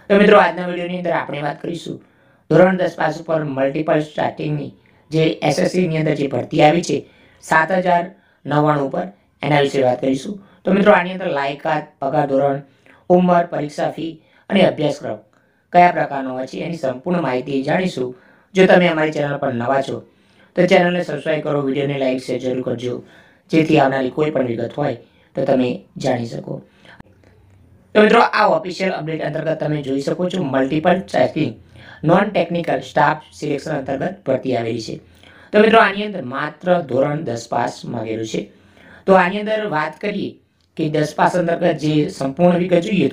તો મિત્રો આજના વિડીયોની અંદર આપણે વાત કરીશું ધોરણ 10 પાસ ઉપર મલ્ટિપલ સ્ટાર્ટિંગની જે એસએસસીની અંદર જે ભરતી આવી છે 7099 ઉપર એના વિશે વાત કરીશું। તો મિત્રો આની અંદર લાયકાત, પગાર ધોરણ, ઉંમર, પરીક્ષા ફી અને અભ્યાસક્રમ કયા પ્રકારનો હોય છે એની સંપૂર્ણ માહિતી જાણીશું। જો તમે અમારી ચેનલ પર નવા છો તો ચેનલને સબસ્ક્રાઈબ કરો, વિડીયોને લાઈક શેર જરૂર કરજો જેથી આવનારી કોઈ પણ વિગત હોય તો તમે જાણી શકો। તો મિત્રો આ ઓફિશિયલ અપડેટ અંતર્ગત તમે જોઈ શકો છો multiple tasking non technical staff selection અંતર્ગત ભરતી આવેલી છે। તો મિત્રો આની અંદર માત્ર ધોરણ 10 પાસ માંગેલું છે। તો આની અંદર વાત કરીએ કે 10 પાસ અંતર્ગત જે સંપૂર્ણ વિગત જોઈએ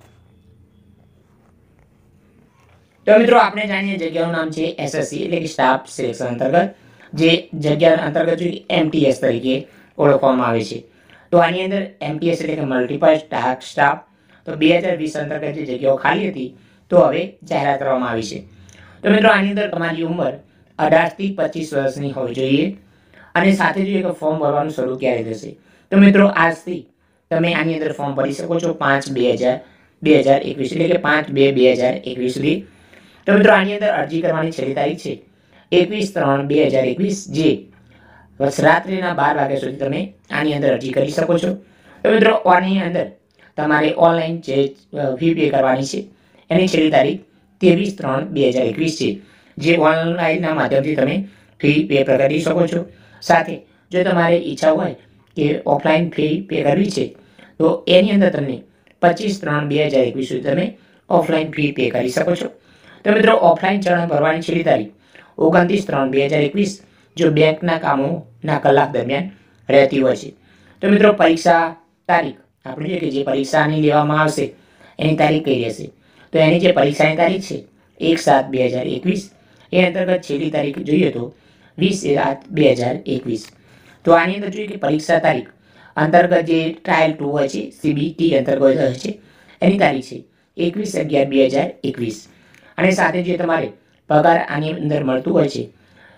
તો મિત્રો આપણે જાણીએ જગ્યાનું નામ છે એસએસસી એટલે કે સ્ટાફ સિલેક્શન અંતર્ગત જે જગ્યા અંતર્ગત જોઈએ એમટીએસ તરીકે ઓળખવામાં આવે છે। તો આની અંદર એમટીએસ એટલે કે મલ્ટિપલ ટાસ્ક સ્ટાફ તો 2020 અંતર્ગત જે જગ્યાઓ ખાલી હતી તો હવે જાહેરાત કરવામાં આવી છે। તો મિત્રો આની અંદર તમારી ઉંમર 18 થી 25 વર્ષની હોવી જોઈએ અને સાથે જોઈએ કે ફોર્મ ભરવાનું શરૂ ક્યારે થશે। તો મિત્રો આજથી તમે આની અંદર ફોર્મ ભરી શકો છો 5/2/2021 એટલે કે 5/2/2021 સુધી। તો મિત્રો આની અંદર અરજી કરવાની છેલ્લી તારીખ છે 21/3/2021 જે રાત્રિના 12 વાગ્યા સુધી તમે આની અંદર અરજી કરી શકો છો। તો મિત્રો આની અંદર તમારે ઓનલાઈન જે ફી પે કરવાની છે એની છેલ્લી તારીખ 23/3/2021 છે જે ઓનલાઈનના માધ્યમથી તમે ફી પે કરી શકો છો। સાથે જો તમારે ઈચ્છા હોય કે ઓફલાઈન ફી પે કરવી છે તો એની અંદર તમને 25/3/2021 સુધી તમે ઓફલાઈન ફી પે કરી શકો છો। તો મિત્રો ઓફલાઈન ચલણ ભરવાની છેલ્લી તારીખ 29/3/2021 જો બેંકના કામોના કલાક દરમિયાન રહેતી હોય છે। તો મિત્રો પરીક્ષા તારીખ આપણે જોઈએ કે જે પરીક્ષાની લેવામાં આવશે એની તારીખ કઈ રહેશે તો એની જે પરીક્ષાની તારીખ છે 1/7/2021 એ અંતર્ગત છેલ્લી તારીખ જોઈએ તો 20/7/2021। તો આની અંદર જોઈએ કે પરીક્ષા તારીખ અંતર્ગત જે ટ્રાયલ 2 હોય છે સીબીટી અંતર્ગત હોય છે એની તારીખ છે 21/11/2021 અને સાથે જે તમારે પગાર આની અંદર મળતું હોય છે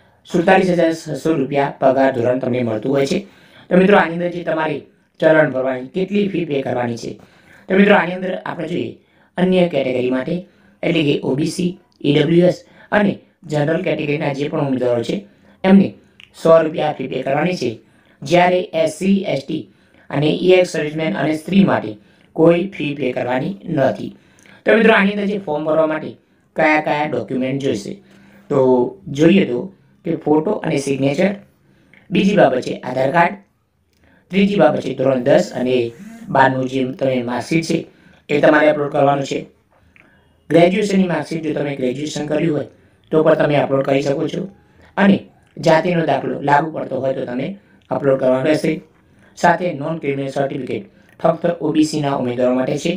47,600 રૂપિયા પગાર ધોરણ તમને મળતું હોય છે। તો મિત્રો આની અંદર જે તમારે ચલણ ભરવાની કેટલી ફી પે કરવાની છે તો મિત્રો આની અંદર આપણે જોઈએ અન્ય કેટેગરી માટે એટલે કે ઓબીસી, ઈડબ્લ્યુએસ અને જનરલ કેટેગરીના જે પણ ઉમેદવારો છે એમને 100 રૂપિયા ફી પે કરવાની છે જ્યારે એસસી, એસટી અને ઈએક્સ સર્વિસમેન અને સ્ત્રી માટે કોઈ ફી પે કરવાની નથી। તો મિત્રો આની અંદર જે ફોર્મ ભરવા માટે કયા કયા ડોક્યુમેન્ટ જોઈશે તો જોઈએ તો કે ફોટો અને સિગ્નેચર, બીજી બાબત છે આધાર કાર્ડ, ત્રીજી બાબત છે ધોરણ 10 અને 12નું જે તમે માર્કશીટ છે એ તમારે અપલોડ કરવાનું છે। ગ્રેજ્યુએશનની માર્કશીટ જો તમે ગ્રેજ્યુએશન કર્યું હોય તો પણ તમે અપલોડ કરી શકો છો અને જાતિનો દાખલો લાગુ પડતો હોય તો તમે અપલોડ કરવાનો રહેશે। સાથે નોન ક્રિમિનલ સર્ટિફિકેટ ફક્ત ઓબીસીના ઉમેદવારો માટે છે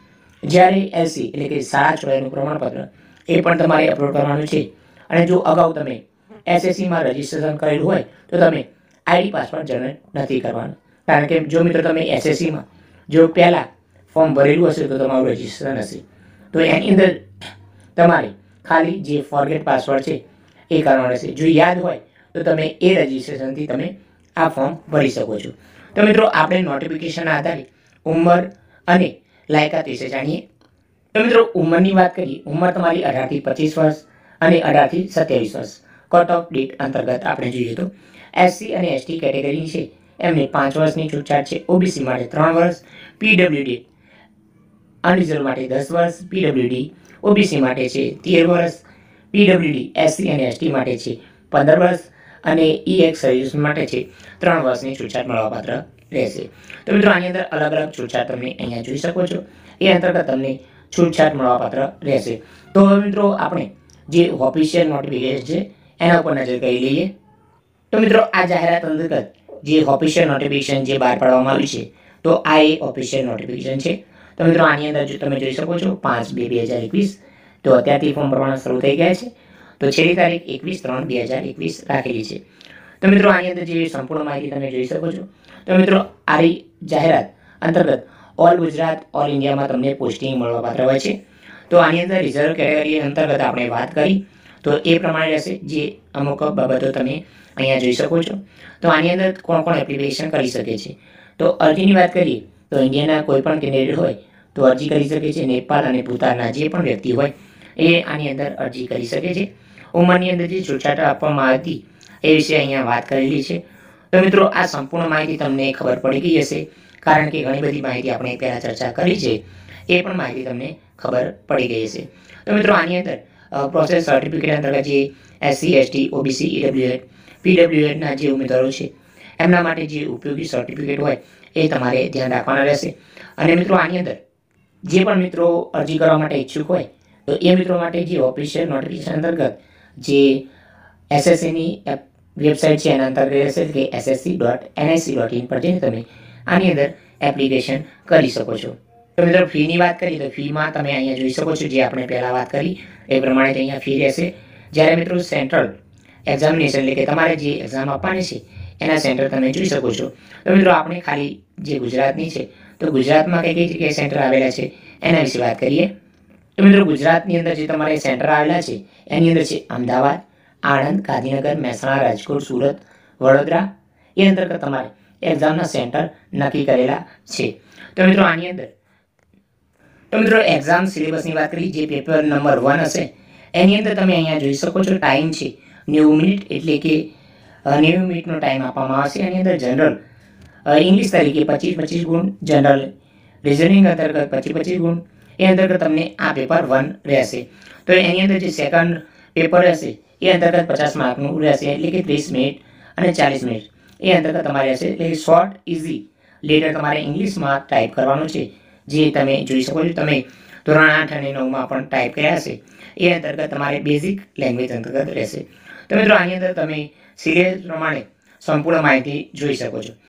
જ્યારે એસસી એટલે કે શાળા ચોળાઈનું પ્રમાણપત્ર એ પણ તમારે અપલોડ કરવાનું છે અને જો અગાઉ તમે એસએસસીમાં રજિસ્ટ્રેશન કરેલું હોય તો તમે આઈડી પાસ પણ જનરેટ નથી કરવાનું કારણ કે જો મિત્રો તમે એસએસસીમાં જો પહેલાં ફોર્મ ભરેલું હશે તો તમારું રજિસ્ટ્રેશન હશે તો એની અંદર તમારે ખાલી જે ફોરગેટ પાસવર્ડ છે એ કરવાનો રહેશે। જો યાદ હોય તો તમે એ રજિસ્ટ્રેશનથી તમે આ ફોર્મ ભરી શકો છો। તો મિત્રો આપણે નોટિફિકેશનના આધારે ઉંમર અને લાયકાત વિશે જાણીએ। તો મિત્રો ઉંમરની વાત કરીએ ઉંમર તમારી 18 થી 25 વર્ષ અને 18 થી 27 વર્ષ કટ ઓફ ડેટ અંતર્ગત આપણે જોઈએ તો એસસી અને એસટી કેટેગરી છે એમને 5 વર્ષની છૂટછાટ છે, ઓબીસી માટે 3 વર્ષ, પીડબ્લ્યુડી અનરિઝર્વ માટે 10 વર્ષ, પીડબ્લ્યુડી ઓબીસી માટે છે 13 વર્ષ, પીડબ્લ્યુડી એસસી અને એસટી માટે છે 15 વર્ષ અને ઈએક્સ સર્વિસ માટે છે 3 વર્ષની છૂટછાટ મળવાપાત્ર રહેશે। તો મિત્રો આની અંદર અલગ અલગ છૂટછાટ તમે અહીંયા જોઈ શકો છો એ અંતર્ગત તમને છૂટછાટ મળવાપાત્ર રહેશે। તો હવે મિત્રો આપણે જે ઓફિશિયલ નોટિફિકેશન છે એના ઉપર નજર કરી લઈએ। તો મિત્રો આ જાહેરાત અંતર્ગત જે ઓફિશિયલ નોટિફિકેશન જે બહાર પાડવામાં આવ્યું છે તો આ એક ઓફિશિયલ નોટિફિકેશન છે। તો મિત્રો આની અંદર જો તમે જોઈ શકો છો 5/2/2021 તો અત્યારથી ફોર્મ ભરવાના શરૂ થઈ ગયા છે તો છેલ્લી તારીખ 21/3/2021 રાખેલી છે। તો મિત્રો આની અંદર જે સંપૂર્ણ માહિતી તમે જોઈ શકો છો। તો મિત્રો આ જાહેરાત અંતર્ગત ઓલ ગુજરાત ઓલ ઇન્ડિયામાં તમને પોસ્ટિંગ મળવાપાત્ર હોય છે। તો આની અંદર રિઝર્વ કેટેગરી અંતર્ગત આપણે વાત કરી તો એ પ્રમાણે રહેશે જે અમુક બાબતો તમે અહીંયા જોઈ શકો છો। તો આની અંદર કોણ કોણ એપ્લિકેશન કરી શકે છે તો અરજીની વાત કરીએ તો ઇન્ડિયાના કોઈ પણ કેન્ડિડેટ હોય તો અરજી કરી શકે છે. નેપાળ અને ભૂતાનના જે પણ વ્યક્તિ હોય એ આની અંદર અરજી કરી શકે છે. ઉંમરની અંદર જે છૂટછાટ આપવામાં આવી હતી એ વિશે અહીંયા વાત કરેલી છે. તો મિત્રો આ સંપૂર્ણ માહિતી તમને ખબર પડી ગઈ હશે, કારણ કે ઘણી બધી માહિતી આપણે પહેલાં ચર્ચા કરી છે એ પણ માહિતી તમને ખબર પડી ગઈ હશે. તો મિત્રો આની અંદર પ્રોસેસ સર્ટિફિકેટ અંતર્ગત જે SC ST OBC EWS PWSના જે ઉમેદવારો છે એમના માટે જે ઉપયોગી સર્ટિફિકેટ હોય એ તમારે ધ્યાન રાખવાના રહેશે. અને મિત્રો આની અંદર જે પણ મિત્રો અરજી કરવા માટે ઈચ્છુક હોય તો એ મિત્રો માટે જે ઓફિશિયલ નોટિફિકેશન અંતર્ગત જે SSCની વેબસાઇટ છે એના અંતર્ગત રહેશે કે ssc.nic.in પર જઈને તમે આની અંદર એપ્લિકેશન કરી શકો છો. તો મિત્રો ફીની વાત કરીએ તો ફીમાં તમે અહીંયા જોઈ શકો છો જે આપણે પહેલાં વાત કરી એ પ્રમાણે અહીંયા ફી રહેશે. જ્યારે મિત્રો સેન્ટ્રલ એક્ઝામિનેશન એટલે કે તમારે જે એક્ઝામ આપવાની છે એના સેન્ટર તમે જોઈ શકો છો. તો મિત્રો આપણે ખાલી જે ગુજરાતની છે તો ગુજરાતમાં કઈ કઈ જગ્યાએ સેન્ટર આવેલા છે એના વિશે વાત કરીએ. તો મિત્રો ગુજરાતની અંદર જે તમારે સેન્ટર આવેલા છે એની અંદર છે અમદાવાદ, આણંદ, ગાંધીનગર, મહેસાણા, રાજકોટ, સુરત, વડોદરા. એ અંતર્ગત તમારે એક્ઝામના સેન્ટર નક્કી કરેલા છે. તો મિત્રો આની અંદર એક્ઝામ સિલેબસની વાત કરી, જે પેપર નંબર 1 હશે એની અંદર તમે અહીંયા જોઈ શકો છો ટાઈમ છે 90 મિનિટ, એટલે કે 90 મિનિટનો ટાઈમ આપવામાં આવશે. એની અંદર જનરલ ઇંગ્લિશ તરીકે 25 ગુણ, જનરલ રિઝનિંગ અંતર્ગત 25 ગુણ. એ અંતર્ગત તમને આ પેપર 1 રહેશે. તો એની અંદર જે સેકન્ડ પેપર રહેશે એ અંતર્ગત 50 માર્કનું રહેશે, એટલે કે 30 મિનિટ અને 40 મિનિટ એ અંતર્ગત તમારે રહેશે. એટલે શોર્ટ ઇઝી લેટર તમારે ઇંગ્લિશમાં ટાઈપ કરવાનું છે, જે તમે જોઈ શકો છો. તમે ધોરણ 8 અને 9માં પણ ટાઈપ કર્યા હશે એ અંતર્ગત તમારે બેઝિક લેંગ્વેજ અંતર્ગત રહેશે. તો મિત્રો આની અંદર તમે સિરિયલ પ્રમાણે સંપૂર્ણ માહિતી જોઈ શકો છો.